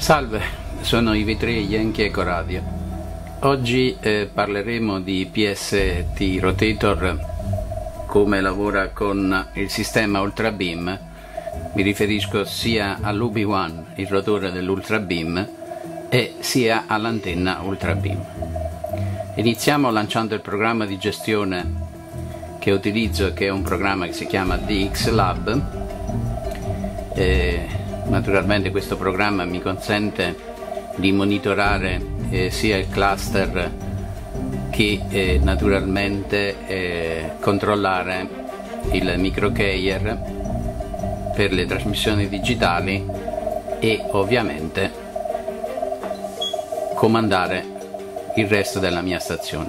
Salve, sono Ivi3 Yankee Eco Radio. Oggi parleremo di PST Rotator, come lavora con il sistema Ultra Beam. Mi riferisco sia all'UB1, il rotore dell'Ultra Beam, e sia all'antenna Ultra Beam. Iniziamo lanciando il programma di gestione che utilizzo, che è un programma che si chiama DXLab. Naturalmente questo programma mi consente di monitorare sia il cluster che naturalmente controllare il microcarrier per le trasmissioni digitali e ovviamente comandare il resto della mia stazione.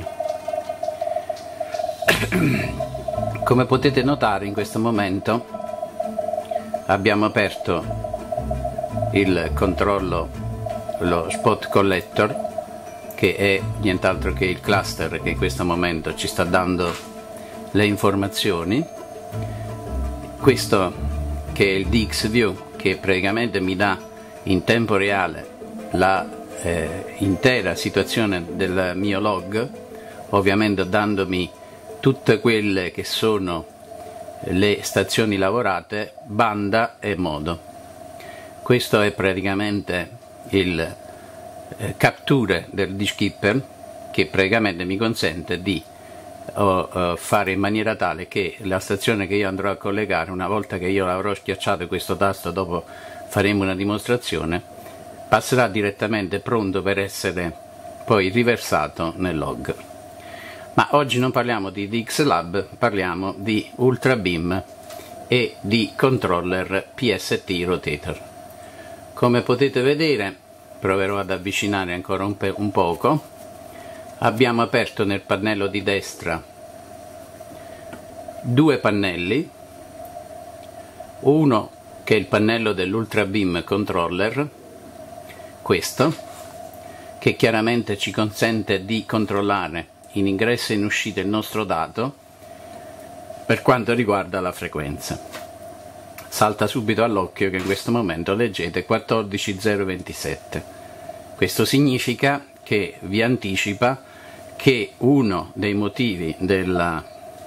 Come potete notare, in questo momento abbiamo aperto il controllo, lo spot collector, che è nient'altro che il cluster che in questo momento ci sta dando le informazioni. Questo che è il DXView, che praticamente mi dà in tempo reale la intera situazione del mio log, ovviamente dandomi tutte quelle che sono le stazioni lavorate, banda e modo. Questo è praticamente il capture del Dskipper, che praticamente mi consente di fare in maniera tale che la stazione che io andrò a collegare, una volta che io avrò schiacciato questo tasto, dopo faremo una dimostrazione, passerà direttamente pronto per essere poi riversato nel log. Ma oggi non parliamo di DXLab, parliamo di Ultra Beam e di controller PST Rotator. Come potete vedere, proverò ad avvicinare ancora un poco. Abbiamo aperto nel pannello di destra due pannelli, uno che è il pannello dell'Ultra Beam Controller, questo, che chiaramente ci consente di controllare in ingresso e in uscita il nostro dato per quanto riguarda la frequenza. Salta subito all'occhio che in questo momento leggete 14027. Questo significa che vi anticipa che uno dei motivi della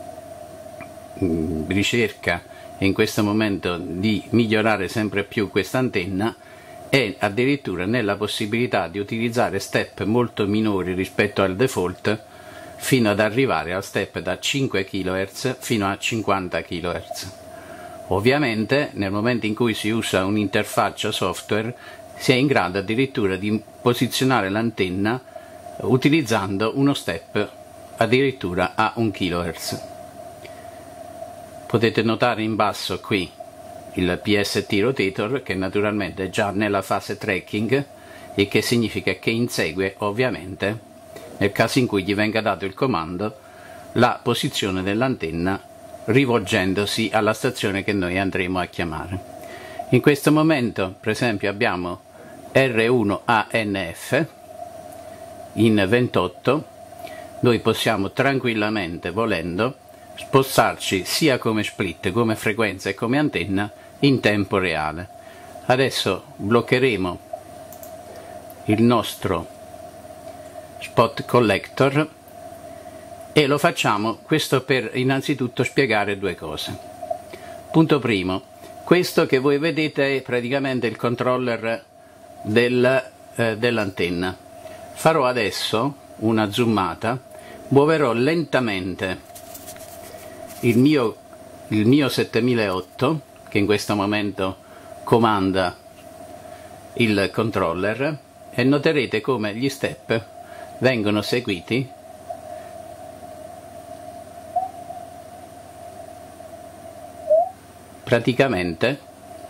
ricerca in questo momento di migliorare sempre più questa antenna è addirittura nella possibilità di utilizzare step molto minori rispetto al default, fino ad arrivare a step da 5 kHz fino a 50 kHz. Ovviamente nel momento in cui si usa un'interfaccia software si è in grado addirittura di posizionare l'antenna utilizzando uno step addirittura a 1 kHz. Potete notare in basso qui il PST Rotator, che naturalmente è già nella fase tracking, e che significa che insegue ovviamente, nel caso in cui gli venga dato il comando, la posizione dell'antenna rivolgendosi alla stazione che noi andremo a chiamare. In questo momento, per esempio, abbiamo R1ANF in 28. Noi possiamo tranquillamente, volendo, spostarci sia come split, come frequenza e come antenna in tempo reale. Adesso bloccheremo il nostro spot collector e lo facciamo, questo per innanzitutto spiegare due cose. Punto primo, questo che voi vedete è praticamente il controller dell'antenna. Farò adesso una zoomata, muoverò lentamente il mio 7008, che in questo momento comanda il controller, e noterete come gli step vengono seguiti praticamente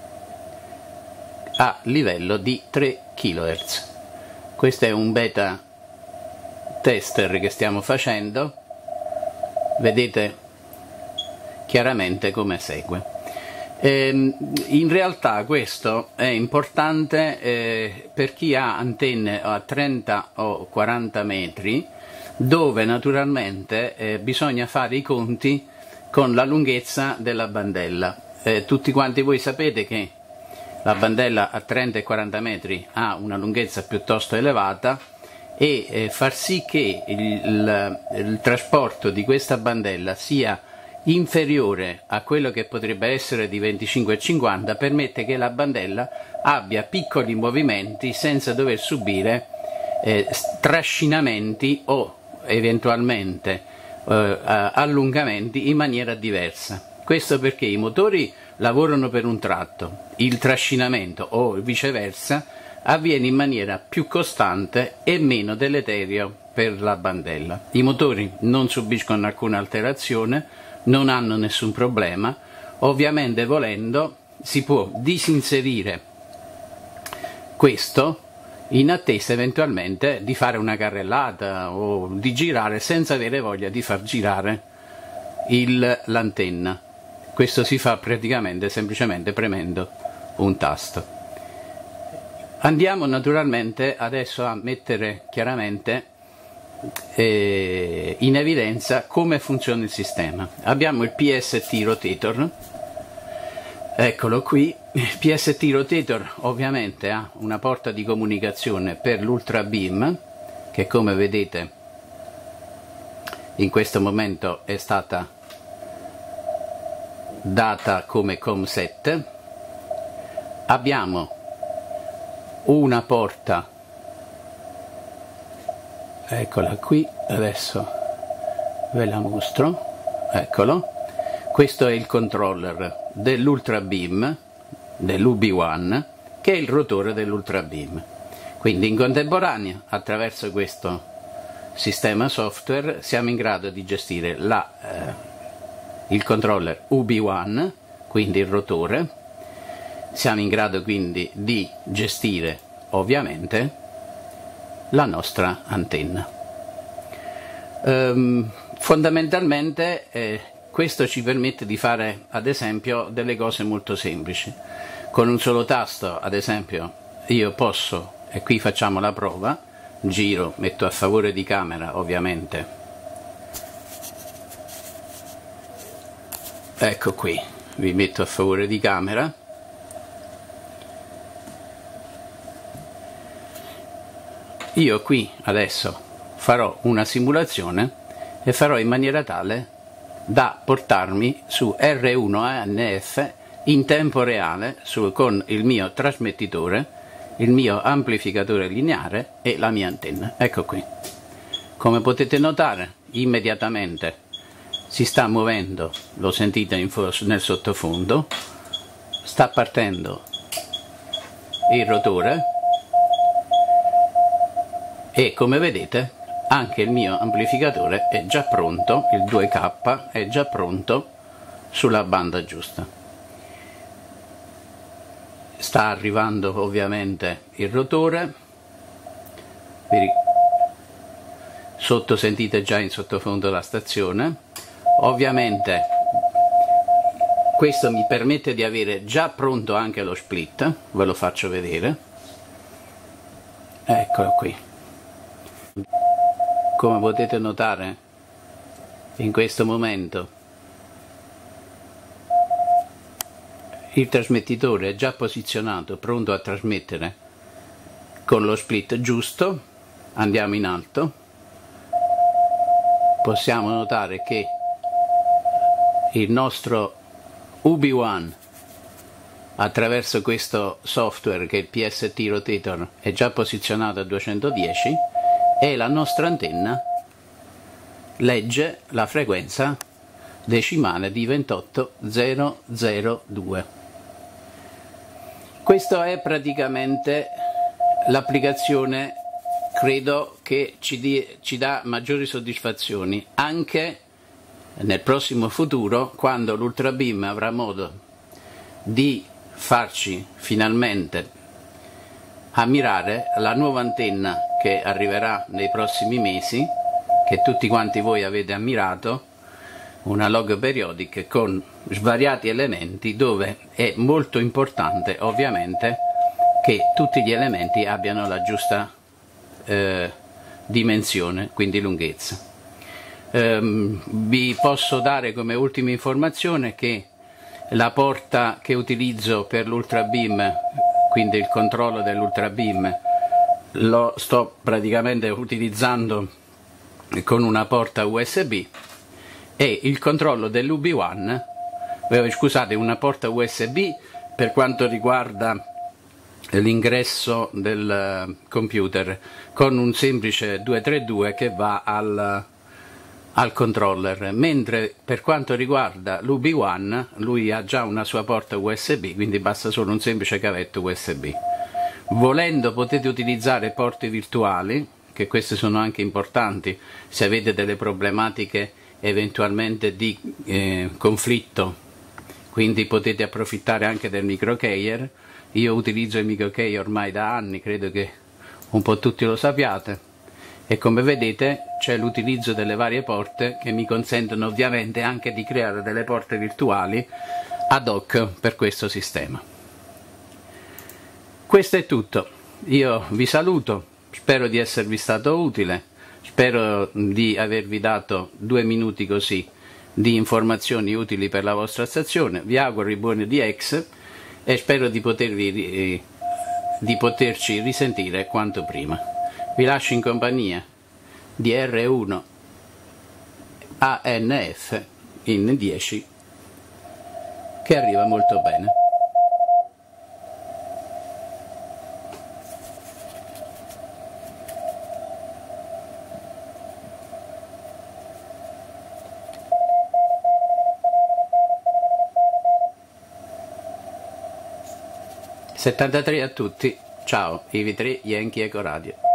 a livello di 3 kHz. Questo è un beta tester che stiamo facendo, vedete chiaramente come segue. In realtà questo è importante per chi ha antenne a 30 o 40 metri, dove naturalmente bisogna fare i conti con la lunghezza della bandella. Tutti quanti voi sapete che la bandella a 30 e 40 metri ha una lunghezza piuttosto elevata, e far sì che il trasporto di questa bandella sia inferiore a quello che potrebbe essere di 25,50 permette che la bandella abbia piccoli movimenti senza dover subire trascinamenti o eventualmente allungamenti in maniera diversa. Questo perché i motori lavorano per un tratto, il trascinamento o viceversa avviene in maniera più costante e meno deleterio per la bandella. I motori non subiscono alcuna alterazione, non hanno nessun problema. Ovviamente, volendo, si può disinserire questo in attesa eventualmente di fare una carrellata o di girare senza avere voglia di far girare l'antenna. Questo si fa praticamente semplicemente premendo un tasto. Andiamo naturalmente adesso a mettere chiaramente in evidenza come funziona il sistema. Abbiamo il PST Rotator, eccolo qui. Il PST Rotator ovviamente ha una porta di comunicazione per l'Ultra Beam, che come vedete in questo momento è stata data come COM7. Abbiamo una porta, eccola qui, adesso ve la mostro, eccolo. Questo è il controller dell'Ultra Beam, dell'UB1, che è il rotore dell'Ultra Beam. Quindi in contemporanea, attraverso questo sistema software, siamo in grado di gestire il controller UB1, quindi il rotore. Siamo in grado quindi di gestire ovviamente la nostra antenna. Fondamentalmente questo ci permette di fare ad esempio delle cose molto semplici. Con un solo tasto, ad esempio, io posso, e qui facciamo la prova, giro, metto a favore di camera ovviamente, ecco qui, vi metto a favore di camera. Io qui adesso farò una simulazione e farò in maniera tale da portarmi su R1ANF in tempo reale con il mio trasmettitore, il mio amplificatore lineare e la mia antenna. Ecco qui. Come potete notare, immediatamente si sta muovendo, lo sentite nel sottofondo, sta partendo il rotore. E come vedete anche il mio amplificatore è già pronto, il 2K è già pronto sulla banda giusta. Sta arrivando ovviamente il rotore, sotto sentite già in sottofondo la stazione. Ovviamente questo mi permette di avere già pronto anche lo split, ve lo faccio vedere, eccolo qui. Come potete notare in questo momento il trasmettitore è già posizionato, pronto a trasmettere con lo split giusto. Andiamo in alto, possiamo notare che il nostro UB1 attraverso questo software che è il PST Rotator è già posizionato a 210 e la nostra antenna legge la frequenza decimale di 28002. Questa è praticamente l'applicazione, credo che ci dà maggiori soddisfazioni anche nel prossimo futuro, quando l'Ultra Beam avrà modo di farci finalmente ammirare la nuova antenna che arriverà nei prossimi mesi, che tutti quanti voi avete ammirato, una log periodic con svariati elementi, dove è molto importante ovviamente che tutti gli elementi abbiano la giusta dimensione, quindi lunghezza. Vi posso dare come ultima informazione che la porta che utilizzo per l'Ultra Beam, quindi il controllo dell'Ultra Beam, lo sto praticamente utilizzando con una porta USB, e il controllo dell'UB1, scusate, una porta USB per quanto riguarda l'ingresso del computer, con un semplice 232 che va al controller, mentre per quanto riguarda l'UB1 lui ha già una sua porta USB, quindi basta solo un semplice cavetto USB. Volendo potete utilizzare porte virtuali, che queste sono anche importanti se avete delle problematiche eventualmente di conflitto, quindi potete approfittare anche del microkeyer. Io utilizzo il microkeyer ormai da anni, credo che un po' tutti lo sappiate, e come vedete c'è l'utilizzo delle varie porte che mi consentono ovviamente anche di creare delle porte virtuali ad hoc per questo sistema. Questo è tutto, io vi saluto, spero di esservi stato utile, spero di avervi dato 2 minuti così di informazioni utili per la vostra stazione, vi auguro i buoni DX e spero di poterci risentire quanto prima. Vi lascio in compagnia di R1 ANF in 10 che arriva molto bene. '73 a tutti, ciao, Ivi 3 Yankee Eco Radio.